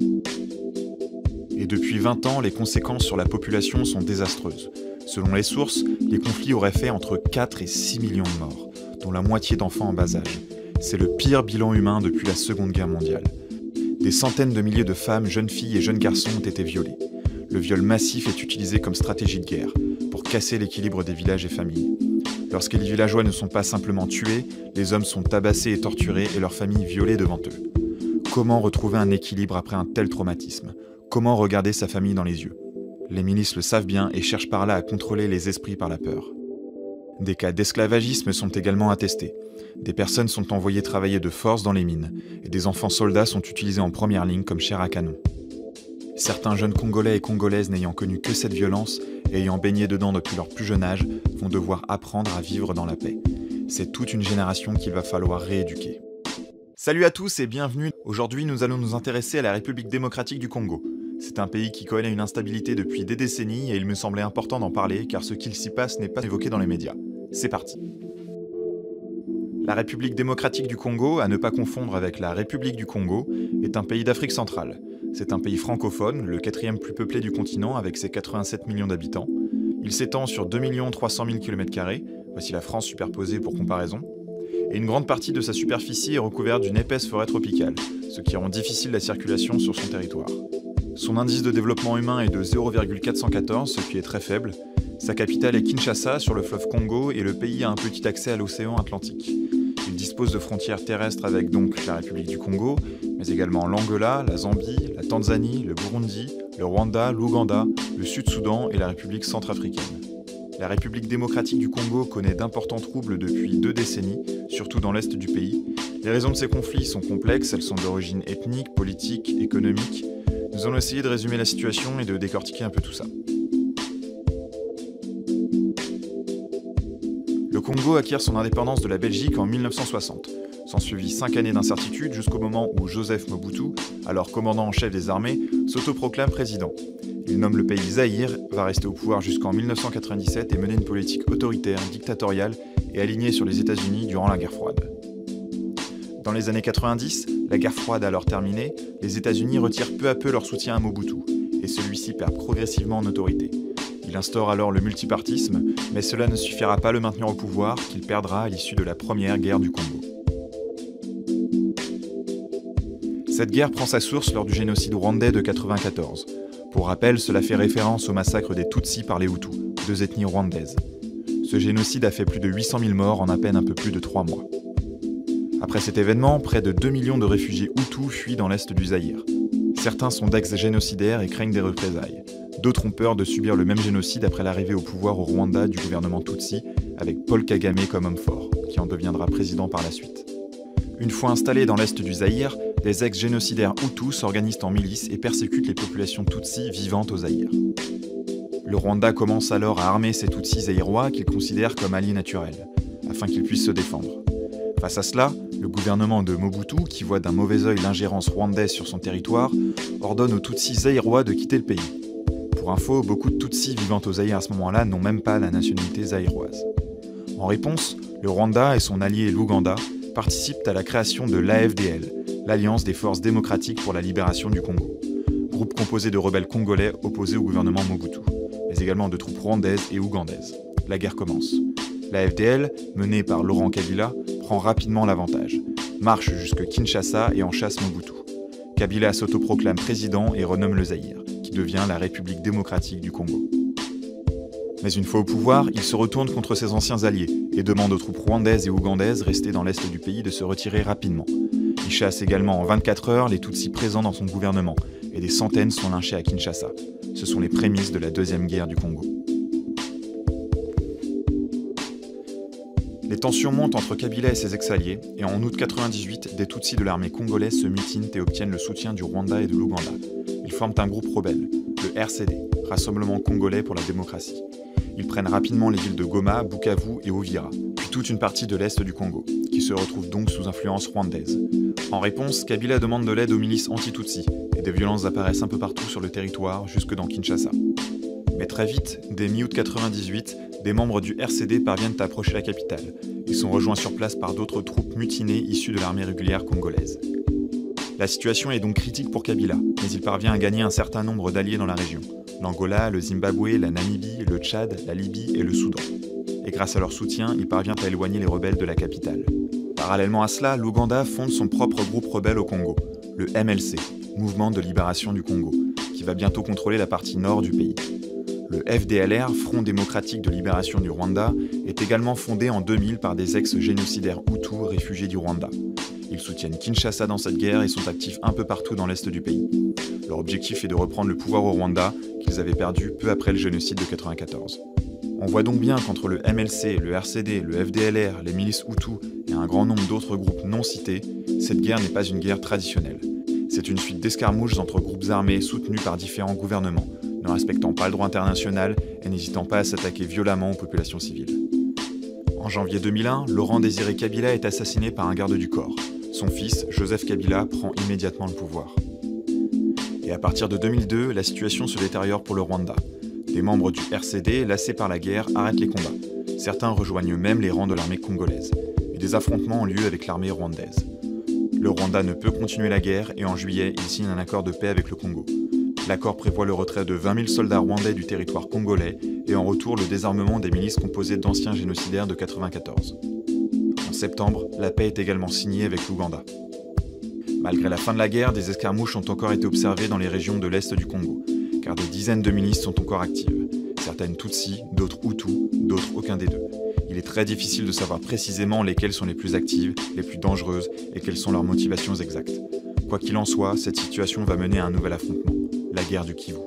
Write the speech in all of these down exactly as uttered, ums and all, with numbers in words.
Et depuis vingt ans, les conséquences sur la population sont désastreuses. Selon les sources, les conflits auraient fait entre quatre et six millions de morts, dont la moitié d'enfants en bas âge. C'est le pire bilan humain depuis la Seconde Guerre mondiale. Des centaines de milliers de femmes, jeunes filles et jeunes garçons ont été violés. Le viol massif est utilisé comme stratégie de guerre, pour casser l'équilibre des villages et familles. Lorsque les villageois ne sont pas simplement tués, les hommes sont tabassés et torturés et leurs familles violées devant eux. Comment retrouver un équilibre après un tel traumatisme ? Comment regarder sa famille dans les yeux ? Les milices le savent bien et cherchent par là à contrôler les esprits par la peur. Des cas d'esclavagisme sont également attestés. Des personnes sont envoyées travailler de force dans les mines, et des enfants soldats sont utilisés en première ligne comme chair à canon. Certains jeunes Congolais et Congolaises n'ayant connu que cette violence, et ayant baigné dedans depuis leur plus jeune âge, vont devoir apprendre à vivre dans la paix. C'est toute une génération qu'il va falloir rééduquer. Salut à tous et bienvenue. Aujourd'hui, nous allons nous intéresser à la République démocratique du Congo. C'est un pays qui connaît une instabilité depuis des décennies et il me semblait important d'en parler car ce qu'il s'y passe n'est pas évoqué dans les médias. C'est parti. La République démocratique du Congo, à ne pas confondre avec la République du Congo, est un pays d'Afrique centrale. C'est un pays francophone, le quatrième plus peuplé du continent avec ses quatre-vingt-sept millions d'habitants. Il s'étend sur deux millions trois cent mille kilomètres carrés, voici la France superposée pour comparaison. Et une grande partie de sa superficie est recouverte d'une épaisse forêt tropicale, ce qui rend difficile la circulation sur son territoire. Son indice de développement humain est de zéro virgule quatre cent quatorze, ce qui est très faible. Sa capitale est Kinshasa, sur le fleuve Congo, et le pays a un petit accès à l'océan Atlantique. Il dispose de frontières terrestres avec donc la République du Congo, mais également l'Angola, la Zambie, la Tanzanie, le Burundi, le Rwanda, l'Ouganda, le Sud-Soudan et la République centrafricaine. La République démocratique du Congo connaît d'importants troubles depuis deux décennies, surtout dans l'est du pays. Les raisons de ces conflits sont complexes, elles sont d'origine ethnique, politique, économique. Nous allons essayer de résumer la situation et de décortiquer un peu tout ça. Le Congo acquiert son indépendance de la Belgique en mille neuf cent soixante. S'ensuivit cinq années d'incertitude jusqu'au moment où Joseph Mobutu, alors commandant en chef des armées, s'autoproclame président. Il nomme le pays Zaïre, va rester au pouvoir jusqu'en mille neuf cent quatre-vingt-dix-sept et mener une politique autoritaire, dictatoriale et alignée sur les États-Unis durant la guerre froide. Dans les années quatre-vingt-dix, la guerre froide alors terminée, les États-Unis retirent peu à peu leur soutien à Mobutu, et celui-ci perd progressivement en autorité. Il instaure alors le multipartisme, mais cela ne suffira pas à le maintenir au pouvoir, qu'il perdra à l'issue de la première guerre du Congo. Cette guerre prend sa source lors du génocide rwandais de quatre-vingt-quatorze. Pour rappel, cela fait référence au massacre des Tutsis par les Hutus, deux ethnies rwandaises. Ce génocide a fait plus de huit cent mille morts en à peine un peu plus de trois mois. Après cet événement, près de deux millions de réfugiés Hutus fuient dans l'est du Zaïre. Certains sont d'ex-génocidaires et craignent des représailles. D'autres ont peur de subir le même génocide après l'arrivée au pouvoir au Rwanda du gouvernement Tutsi, avec Paul Kagame comme homme fort, qui en deviendra président par la suite. Une fois installés dans l'est du Zaïre, les ex-génocidaires Hutus s'organisent en milices et persécutent les populations Tutsis vivantes au Zaïre. Le Rwanda commence alors à armer ces Tutsis zaïrois qu'il considère comme alliés naturels, afin qu'ils puissent se défendre. Face à cela, le gouvernement de Mobutu, qui voit d'un mauvais œil l'ingérence rwandaise sur son territoire, ordonne aux Tutsis zaïrois de quitter le pays. Pour info, beaucoup de Tutsis vivant au Zaïre à ce moment-là n'ont même pas la nationalité zaïroise. En réponse, le Rwanda et son allié l'Ouganda participent à la création de l'A F D L, l'Alliance des forces démocratiques pour la libération du Congo, groupe composé de rebelles congolais opposés au gouvernement Mobutu, mais également de troupes rwandaises et ougandaises. La guerre commence. La F D L, menée par Laurent Kabila, prend rapidement l'avantage, marche jusque Kinshasa et en chasse Mobutu. Kabila s'autoproclame président et renomme le Zaïre, qui devient la République démocratique du Congo. Mais une fois au pouvoir, il se retourne contre ses anciens alliés et demande aux troupes rwandaises et ougandaises restées dans l'est du pays de se retirer rapidement. Il chasse également en vingt-quatre heures les Tutsis présents dans son gouvernement, et des centaines sont lynchés à Kinshasa. Ce sont les prémices de la deuxième guerre du Congo. Les tensions montent entre Kabila et ses ex-alliés, et en août quatre-vingt-dix-huit, des Tutsis de l'armée congolaise se mutinent et obtiennent le soutien du Rwanda et de l'Ouganda. Ils forment un groupe rebelle, le R C D, Rassemblement Congolais pour la démocratie. Ils prennent rapidement les villes de Goma, Bukavu et Uvira, puis toute une partie de l'est du Congo, qui se retrouve donc sous influence rwandaise. En réponse, Kabila demande de l'aide aux milices anti-Tutsis, et des violences apparaissent un peu partout sur le territoire, jusque dans Kinshasa. Mais très vite, dès mi-août quatre-vingt-dix-huit, des membres du R C D parviennent à approcher la capitale. Ils sont rejoints sur place par d'autres troupes mutinées issues de l'armée régulière congolaise. La situation est donc critique pour Kabila, mais il parvient à gagner un certain nombre d'alliés dans la région. L'Angola, le Zimbabwe, la Namibie, le Tchad, la Libye et le Soudan. Et grâce à leur soutien, il parvient à éloigner les rebelles de la capitale. Parallèlement à cela, l'Ouganda fonde son propre groupe rebelle au Congo, le M L C, Mouvement de Libération du Congo, qui va bientôt contrôler la partie nord du pays. Le F D L R, Front démocratique de libération du Rwanda, est également fondé en deux mille par des ex-génocidaires Hutus réfugiés du Rwanda. Ils soutiennent Kinshasa dans cette guerre et sont actifs un peu partout dans l'est du pays. Leur objectif est de reprendre le pouvoir au Rwanda, qu'ils avaient perdu peu après le génocide de mille neuf cent quatre-vingt-quatorze. On voit donc bien qu'entre le M L C, le R C D, le F D L R, les milices Hutus et un grand nombre d'autres groupes non cités, cette guerre n'est pas une guerre traditionnelle. C'est une suite d'escarmouches entre groupes armés soutenus par différents gouvernements, ne respectant pas le droit international et n'hésitant pas à s'attaquer violemment aux populations civiles. En janvier deux mille un, Laurent Désiré Kabila est assassiné par un garde du corps. Son fils, Joseph Kabila, prend immédiatement le pouvoir. Et à partir de deux mille deux, la situation se détériore pour le Rwanda. Des membres du R C D, lassés par la guerre, arrêtent les combats. Certains rejoignent même les rangs de l'armée congolaise. Et des affrontements ont lieu avec l'armée rwandaise. Le Rwanda ne peut continuer la guerre et en juillet, il signe un accord de paix avec le Congo. L'accord prévoit le retrait de vingt mille soldats rwandais du territoire congolais et en retour le désarmement des milices composées d'anciens génocidaires de mille neuf cent quatre-vingt-quatorze. En septembre, la paix est également signée avec l'Ouganda. Malgré la fin de la guerre, des escarmouches ont encore été observées dans les régions de l'est du Congo, car des dizaines de milices sont encore actives. Certaines Tutsis, d'autres Hutus, d'autres aucun des deux. Il est très difficile de savoir précisément lesquelles sont les plus actives, les plus dangereuses et quelles sont leurs motivations exactes. Quoi qu'il en soit, cette situation va mener à un nouvel affrontement, la guerre du Kivu.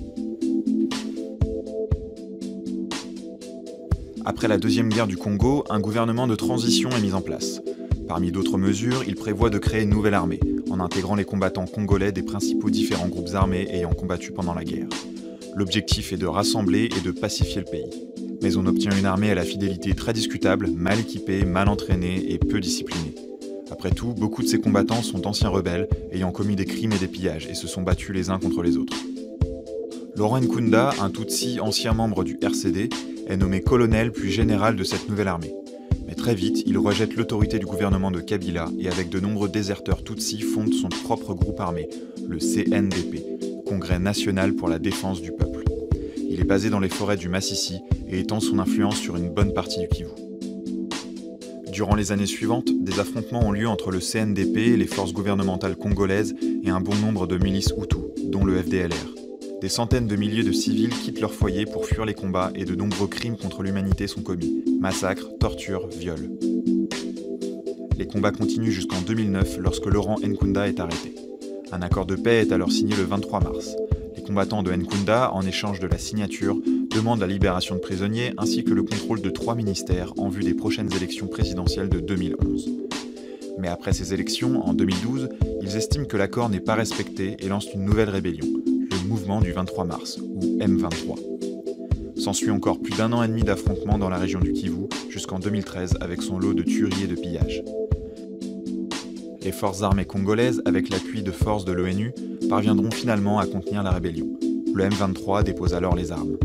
Après la deuxième guerre du Congo, un gouvernement de transition est mis en place. Parmi d'autres mesures, il prévoit de créer une nouvelle armée, en intégrant les combattants congolais des principaux différents groupes armés ayant combattu pendant la guerre. L'objectif est de rassembler et de pacifier le pays. Mais on obtient une armée à la fidélité très discutable, mal équipée, mal entraînée et peu disciplinée. Après tout, beaucoup de ces combattants sont d'anciens rebelles, ayant commis des crimes et des pillages, et se sont battus les uns contre les autres. Laurent Nkunda, un Tutsi ancien membre du R C D, est nommé colonel puis général de cette nouvelle armée. Mais très vite, il rejette l'autorité du gouvernement de Kabila et avec de nombreux déserteurs Tutsis fonde son propre groupe armé, le C N D P, Congrès national pour la défense du peuple. Il est basé dans les forêts du Massissi et étend son influence sur une bonne partie du Kivu. Durant les années suivantes, des affrontements ont lieu entre le C N D P, les forces gouvernementales congolaises et un bon nombre de milices Hutus, dont le F D L R. Des centaines de milliers de civils quittent leur foyer pour fuir les combats et de nombreux crimes contre l'humanité sont commis. Massacres, tortures, viols. Les combats continuent jusqu'en deux mille neuf lorsque Laurent Nkunda est arrêté. Un accord de paix est alors signé le vingt-trois mars. Les combattants de Nkunda, en échange de la signature, demandent la libération de prisonniers ainsi que le contrôle de trois ministères en vue des prochaines élections présidentielles de deux mille onze. Mais après ces élections, en deux mille douze, ils estiment que l'accord n'est pas respecté et lancent une nouvelle rébellion, le mouvement du vingt-trois mars, ou M vingt-trois. S'ensuit encore plus d'un an et demi d'affrontements dans la région du Kivu, jusqu'en deux mille treize avec son lot de tueries et de pillages. Les forces armées congolaises, avec l'appui de forces de l'ONU, parviendront finalement à contenir la rébellion. Le M vingt-trois dépose alors les armes.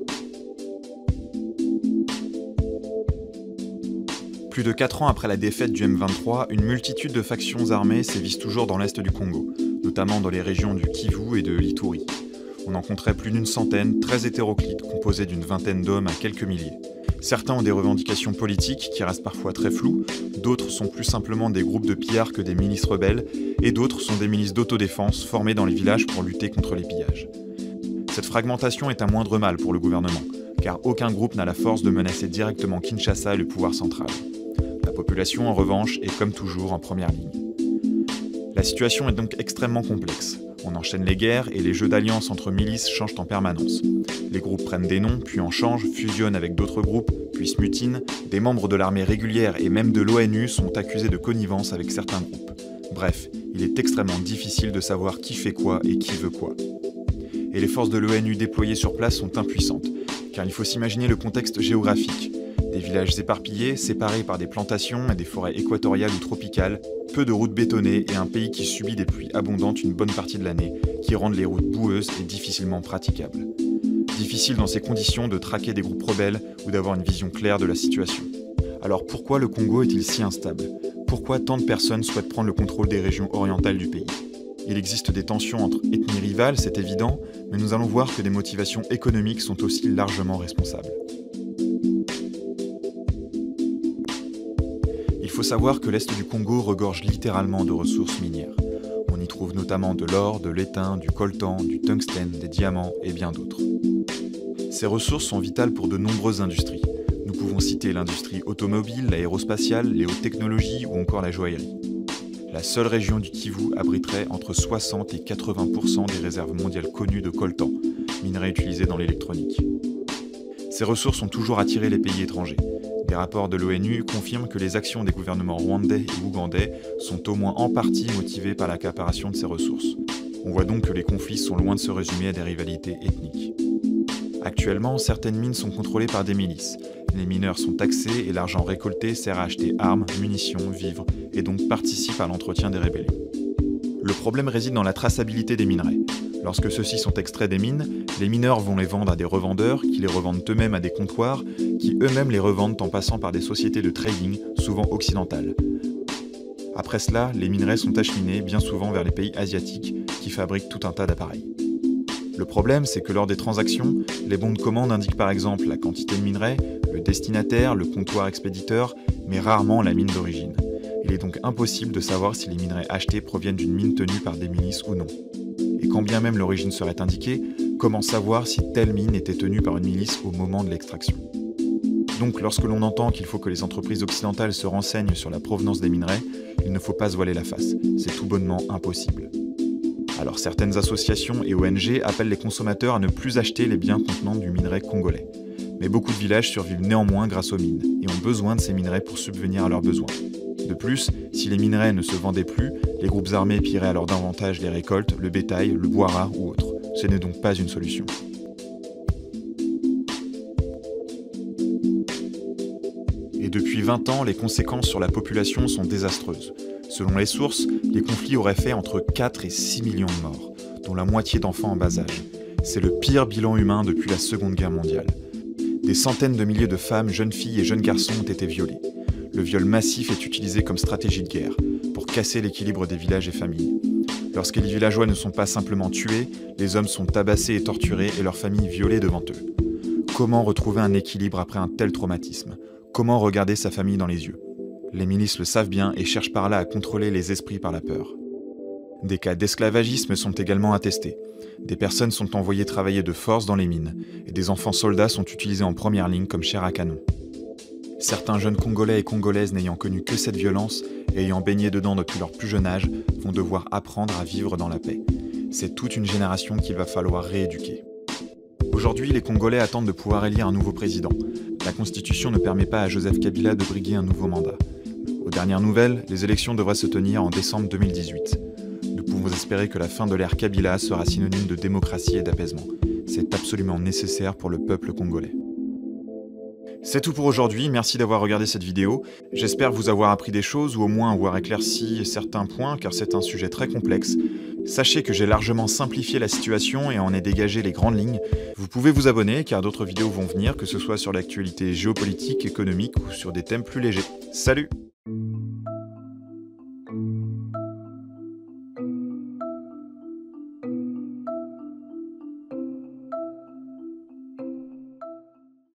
Plus de quatre ans après la défaite du M vingt-trois, une multitude de factions armées sévissent toujours dans l'est du Congo, notamment dans les régions du Kivu et de l'Ituri. On en compterait plus d'une centaine, très hétéroclites, composées d'une vingtaine d'hommes à quelques milliers. Certains ont des revendications politiques qui restent parfois très floues, d'autres sont plus simplement des groupes de pillards que des milices rebelles, et d'autres sont des milices d'autodéfense formées dans les villages pour lutter contre les pillages. Cette fragmentation est un moindre mal pour le gouvernement, car aucun groupe n'a la force de menacer directement Kinshasa et le pouvoir central. La population, en revanche, est comme toujours en première ligne. La situation est donc extrêmement complexe. On enchaîne les guerres et les jeux d'alliance entre milices changent en permanence. Les groupes prennent des noms, puis en changent, fusionnent avec d'autres groupes, puis se mutinent. Des membres de l'armée régulière et même de l'ONU sont accusés de connivence avec certains groupes. Bref, il est extrêmement difficile de savoir qui fait quoi et qui veut quoi. Et les forces de l'ONU déployées sur place sont impuissantes, car il faut s'imaginer le contexte géographique. Des villages éparpillés, séparés par des plantations et des forêts équatoriales ou tropicales, peu de routes bétonnées et un pays qui subit des pluies abondantes une bonne partie de l'année, qui rendent les routes boueuses et difficilement praticables. Difficile dans ces conditions de traquer des groupes rebelles ou d'avoir une vision claire de la situation. Alors pourquoi le Congo est-il si instable ? Pourquoi tant de personnes souhaitent prendre le contrôle des régions orientales du pays ? Il existe des tensions entre ethnies rivales, c'est évident, mais nous allons voir que des motivations économiques sont aussi largement responsables. Il faut savoir que l'Est du Congo regorge littéralement de ressources minières. On y trouve notamment de l'or, de l'étain, du coltan, du tungstène, des diamants et bien d'autres. Ces ressources sont vitales pour de nombreuses industries. Nous pouvons citer l'industrie automobile, l'aérospatiale, les hautes technologies ou encore la joaillerie. La seule région du Kivu abriterait entre soixante et quatre-vingts pour cent des réserves mondiales connues de coltan, minerai utilisé dans l'électronique. Ces ressources ont toujours attiré les pays étrangers. Des rapports de l'ONU confirment que les actions des gouvernements rwandais et ougandais sont au moins en partie motivées par l'accaparation de ces ressources. On voit donc que les conflits sont loin de se résumer à des rivalités ethniques. Actuellement, certaines mines sont contrôlées par des milices. Les mineurs sont taxés et l'argent récolté sert à acheter armes, munitions, vivres et donc participe à l'entretien des rébellions. Le problème réside dans la traçabilité des minerais. Lorsque ceux-ci sont extraits des mines, les mineurs vont les vendre à des revendeurs qui les revendent eux-mêmes à des comptoirs qui eux-mêmes les revendent en passant par des sociétés de trading, souvent occidentales. Après cela, les minerais sont acheminés bien souvent vers les pays asiatiques qui fabriquent tout un tas d'appareils. Le problème, c'est que lors des transactions, les bons de commande indiquent par exemple la quantité de minerais, le destinataire, le comptoir expéditeur, mais rarement la mine d'origine. Il est donc impossible de savoir si les minerais achetés proviennent d'une mine tenue par des milices ou non. Et quand bien même l'origine serait indiquée, comment savoir si telle mine était tenue par une milice au moment de l'extraction? Donc lorsque l'on entend qu'il faut que les entreprises occidentales se renseignent sur la provenance des minerais, il ne faut pas se voiler la face, c'est tout bonnement impossible. Alors certaines associations et O N G appellent les consommateurs à ne plus acheter les biens contenant du minerai congolais. Mais beaucoup de villages survivent néanmoins grâce aux mines et ont besoin de ces minerais pour subvenir à leurs besoins. De plus, si les minerais ne se vendaient plus, les groupes armés pilleraient alors davantage les récoltes, le bétail, le bois rare ou autre. Ce n'est donc pas une solution. Et depuis vingt ans, les conséquences sur la population sont désastreuses. Selon les sources, les conflits auraient fait entre quatre et six millions de morts, dont la moitié d'enfants en bas âge. C'est le pire bilan humain depuis la Seconde Guerre mondiale. Des centaines de milliers de femmes, jeunes filles et jeunes garçons ont été violés. Le viol massif est utilisé comme stratégie de guerre, pour casser l'équilibre des villages et familles. Lorsque les villageois ne sont pas simplement tués, les hommes sont tabassés et torturés et leurs familles violées devant eux. Comment retrouver un équilibre après un tel traumatisme? Comment regarder sa famille dans les yeux? Les milices le savent bien et cherchent par là à contrôler les esprits par la peur. Des cas d'esclavagisme sont également attestés. Des personnes sont envoyées travailler de force dans les mines, et des enfants soldats sont utilisés en première ligne comme chair à canon. Certains jeunes Congolais et Congolaises n'ayant connu que cette violence, et ayant baigné dedans depuis leur plus jeune âge, vont devoir apprendre à vivre dans la paix. C'est toute une génération qu'il va falloir rééduquer. Aujourd'hui, les Congolais attendent de pouvoir élire un nouveau président. La Constitution ne permet pas à Joseph Kabila de briguer un nouveau mandat. Aux dernières nouvelles, les élections devraient se tenir en décembre deux mille dix-huit. Nous pouvons espérer que la fin de l'ère Kabila sera synonyme de démocratie et d'apaisement. C'est absolument nécessaire pour le peuple congolais. C'est tout pour aujourd'hui, merci d'avoir regardé cette vidéo. J'espère vous avoir appris des choses ou au moins avoir éclairci certains points car c'est un sujet très complexe. Sachez que j'ai largement simplifié la situation et en ai dégagé les grandes lignes. Vous pouvez vous abonner car d'autres vidéos vont venir, que ce soit sur l'actualité géopolitique, économique ou sur des thèmes plus légers. Salut!